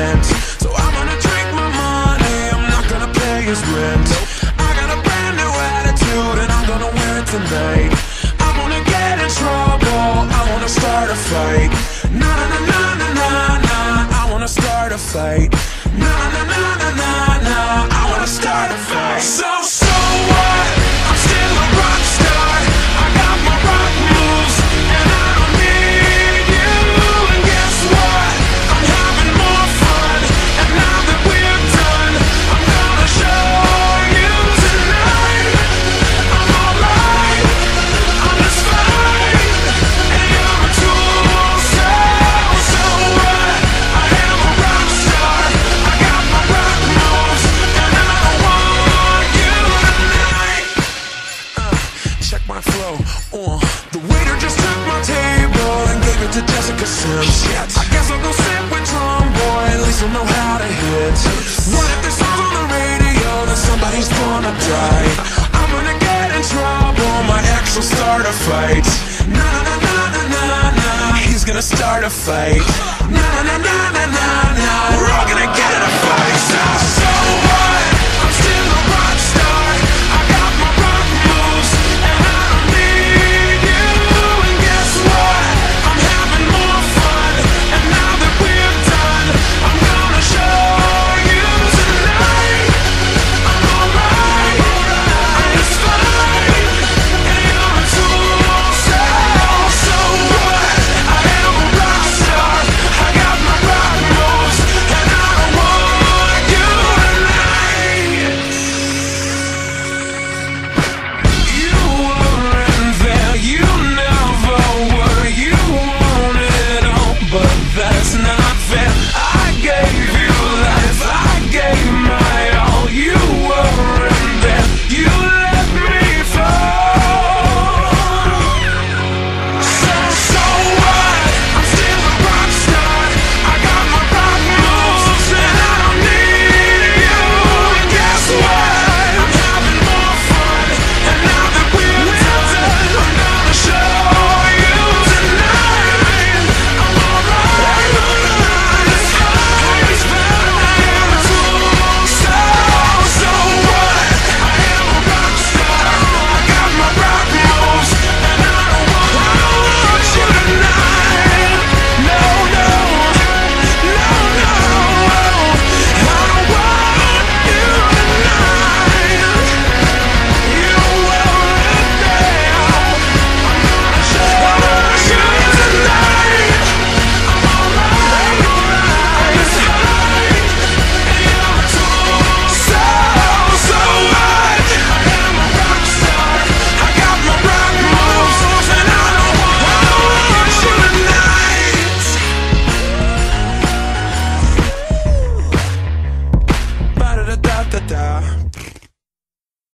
spent. So I'm gonna drink my money, I'm not gonna pay his rent. I got a brand new attitude and I'm gonna wear it tonight. I wanna get in trouble, I wanna start a fight. Na na na na na na, I wanna start a fight. Na na na na na na, I wanna start a fight. So what? I'm still a rock star. I got my rock moves and I don't need you. And guess what? I'm having more fun. And now that we're done, I'm gonna show you tonight. I'm alright, I'm just fine. And you're a tool, so what? I am a rock star. I got my rock moves and I don't want you tonight. Check my flow. The waiter just took my table and gave it to Jessica Sims. I guess I'll go sit with Drum Boy, at least I'll know how to hit. What if this song's on the radio, then somebody's gonna die. I'm gonna get in trouble, my ex will start a fight. Na na na na na na, he's gonna start a fight. Na na na na na na.